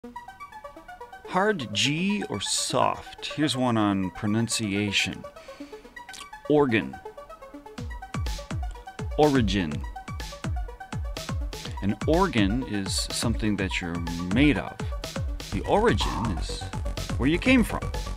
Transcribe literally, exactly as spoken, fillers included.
Hard G or soft? Here's one on pronunciation. Organ. Origin. An organ is something that you're made of. The origin is where you came from.